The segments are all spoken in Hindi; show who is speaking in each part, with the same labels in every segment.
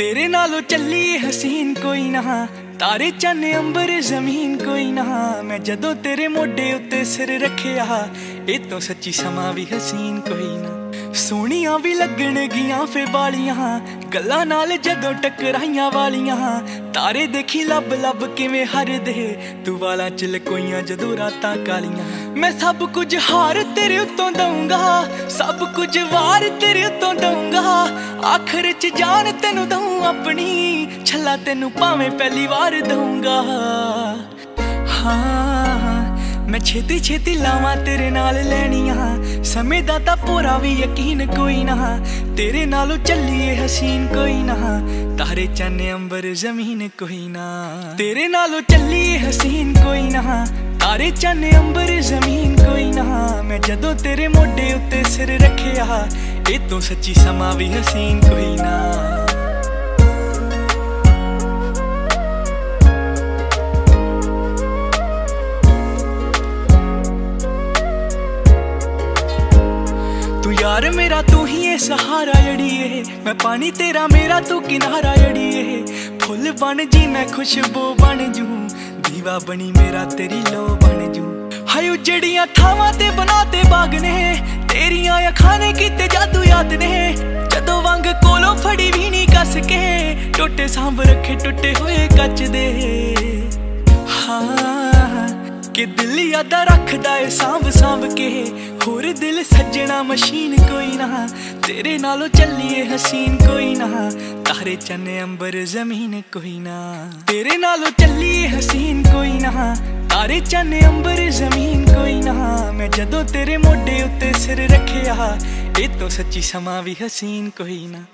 Speaker 1: तेरे नालों चली हसीन कोई ना, तारे चन्न अंबर जमीन कोई ना। मैं जदों तेरे मोढे उत्ते सिर रखिया, ए तो सच्ची समा भी हसीन कोई ना। सोहणियां भी लगण गियां फे बालियां, गल्लां नाल जदों टकराइयां वालियां। तारे देखी लब लब किवें हरदे, तू वालां च लकोइयां जदों रातां कालियां। मैं सब कुछ हार तेरे उत्तों दूंगा, सब कुछ वार तेरे उत्तों दूंगा। आखिर च जान तेनू दूं अपनी, छला तेनू भावें पहली वार दूंगा। हाँ मैं छेती छेती लावां तेरे नाल लैनियां, समय दा तां पूरा भी यकीन कोई ना। तेरे नालों चलिए हसीन कोई ना, तारे चन्न अंबर जमीन कोई ना। तेरे नालों चलिए हसीन कोई ना, तारे चन्न अंबर जमीन कोई ना। मैं जदों तेरे मोढे उत्ते सिर रखिया, ए तो सच्ची समा भी हसीन कोई ना। यार मेरा तू ही है सहारा जड़िए, मैं पानी तेरा मेरा तू किनारा जड़िए। फुल बन जी मैं खुशबू बन जू, दीवा बनी मेरा तेरी लो बन जू। हाय उजड़ियां थावां ते बनाते बाग ने, तेरियां अखां ने कीते जादू याद ने। जदों वंग कोलों फड़ी भी नहीं कस के, टोटे सांभ रखे टुटे हुए कच दे। हाँ कि दिल यादा रखदा है सांभ सांभ के, होर दिल सज्जना मशीन कोई ना। तेरे नालों चलिए हसीन कोई ना, तारे चन्न अंबर जमीन कोई ना। तेरे नालों चलिए हसीन कोई ना, तारे चन्न अंबर जमीन कोई ना। मैं जदों तेरे मोढे उत्ते सिर रखिया, ए तो सच्ची समा भी हसीन कोई ना।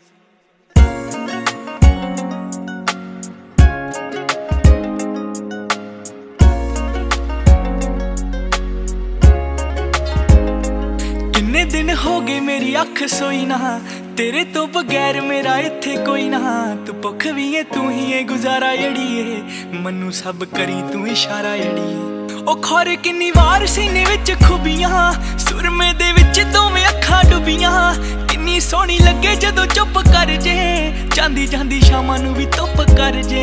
Speaker 1: कितने दिन हो गए मेरी अख सोई ना, तेरे तो बगैर मेरा इत्थे कोई ना। तू भुख भी है तू ही है गुजारा जड़िए, मनु सब करी तू इशारा जड़िए। ओ खौर किन्नी वार सीने विच खुबियां, सुरमे दे विच दोवें अखां डुबियां। किन्नी सोहनी लगे जदों चुप कर जे, जांदी जांदी शामां नू भी धुप कर जे।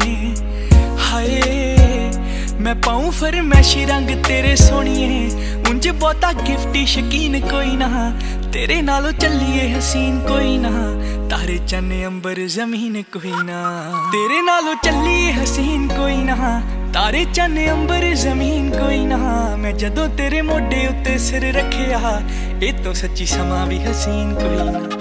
Speaker 1: हाय मैं पाऊं फरमैशी रंग तेरे सोहणिए, उंज बहुता गिफ्टी शकीन कोई ना। तेरे नालों चलिए हसीन कोई ना, तारे चन्न अंबर जमीन कोई ना। तेरे नालों चलिए हसीन कोई ना, तारे चन्न अंबर जमीन कोई ना। मैं जदों तेरे मोढे उत्ते सिर रखिया, ए तो सच्ची समा भी हसीन कोई ना।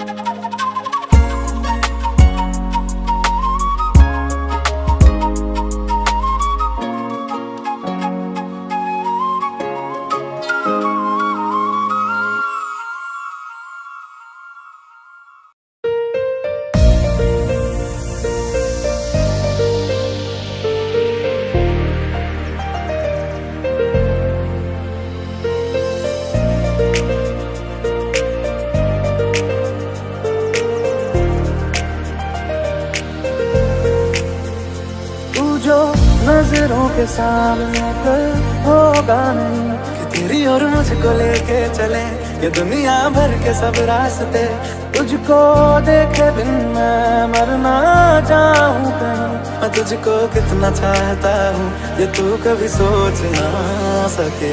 Speaker 2: नजरों के सामने कल होगा नहीं, कि तेरी और मुझको लेके चले ये दुनिया भर के सब रास्ते। तुझको देखे बिन मैं मर ना जाऊं कहीं, मैं तुझको कितना चाहता हूँ ये तू कभी सोच ना सके।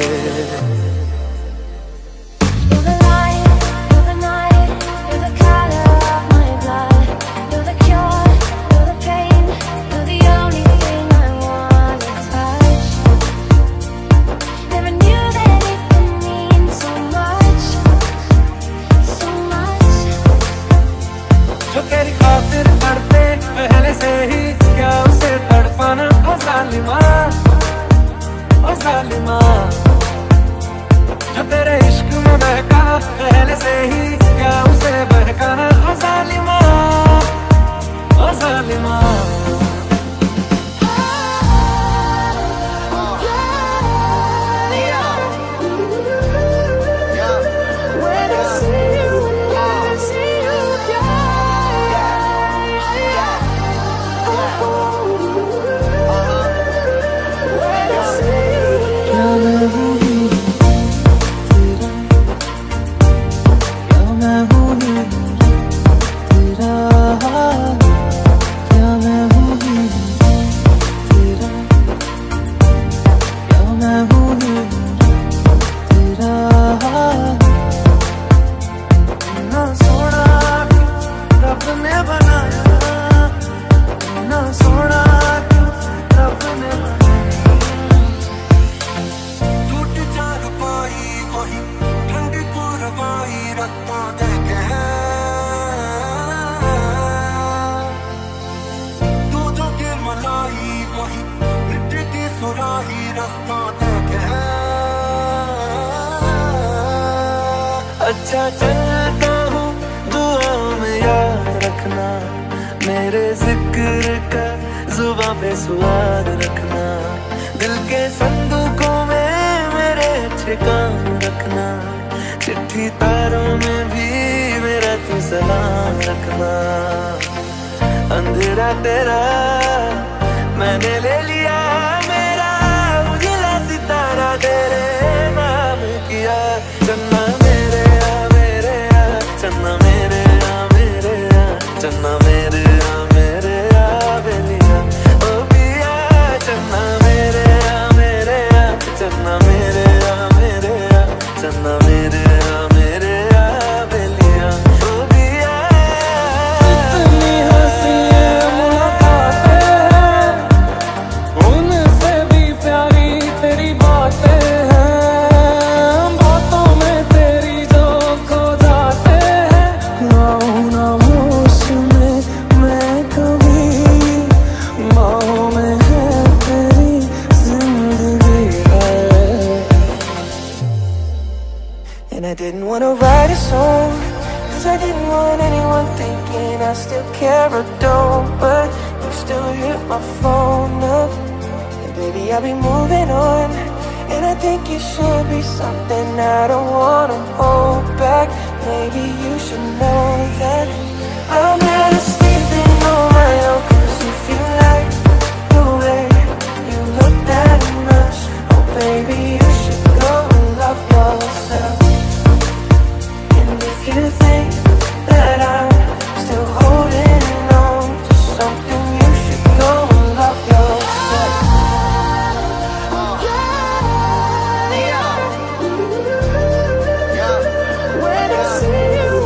Speaker 2: जो तेरी खातिर मरते पहले से ही, क्या उसे तड़पाना। ओ जालिमा, ओ जालिमा, अच्छा चलता हूँ दुआओं में याद रखना, मेरे जिक्र का जुबां पे स्वाद रखना, दिल के संदूकों में मेरे अच्छे काम रखना, चिट्ठी तारों में भी मेरा तू सलाम रखना। अंधेरा तेरा मैंने ले लिया मेरा, उजला सितारा तेरे नाम किया। चन्ना मेरे आ चन्ना मेरे आ चन्ना मेरे आ बेलिया ओ पिया। चन्ना मेरे आ चन्ना मेरे आ चन्ना मेरे आ बेलिया ओ पिया।
Speaker 3: इतनी हंसी मुलाकातें हैं, उनसे भी प्यारी तेरी बातें हैं, बातों में तेरी जो खो जाते हैं। आऊं ना होश में मैं कभी, बाहों में है तेरी जिंदगी है।
Speaker 2: And I didn't want to write a song, 'cause I didn't want anyone thinking I still care or don't. But you still hit my phone up, and baby I'll be moving on. And I think it should be something I don't want to hold back. Maybe you should know that I'm not sleeping on my own. 'Cause if you like the way you look that much, oh baby you should go and love yourself. And if you think that I'm still holding on to something, you should go and love yourself. When I see you,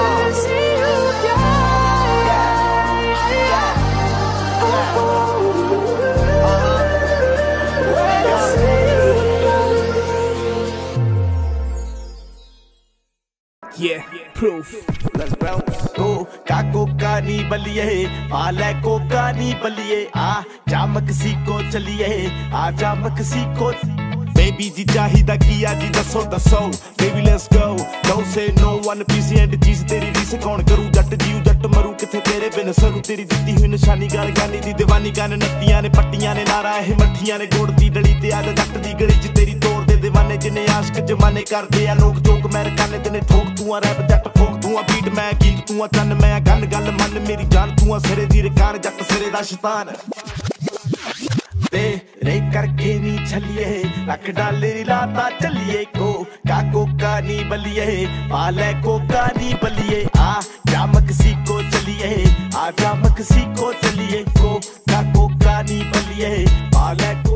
Speaker 2: when I see
Speaker 4: Yeah, proof. Let's bounce. कोका नी बलिए, आले कोका नी बलिए, आ जामक सी को चलिए, आ जामक सी को। Baby जी चाहिदा किया जी दसो दसो, baby let's go. Don't say no, one piece and चीज तेरी रीस कौन करूँ, जट जीव जट मरू किथे तेरे बिन सरू। तेरी दित्ती हुई निशानी गाल गानी दी दीवानी गाने, नत्तियां ने पट्टियां ने नारा है मट्ठियां ने गोड़ दी डली ते आजा जट दी गली च तेरी तोड़ दे दीवाने जिन्ने आशिक जमाने करदे आ लोग जोक। मैं रकाने तेने ठोक तू आ रैप जट फोक तू आ बीट मैं गीत तू आ चन्न मैं गल गल मन मेरी जान तू आ सिरे दी रकान जट सिरे दा शैतान। तेरे करके नी छलिए रख डाले लाता चलिए कोका नी बलिए, आले कोका नी बलिए, आ जामक सी को चलिए, आ जामक सी को चलिए कोका नी बलिए, आले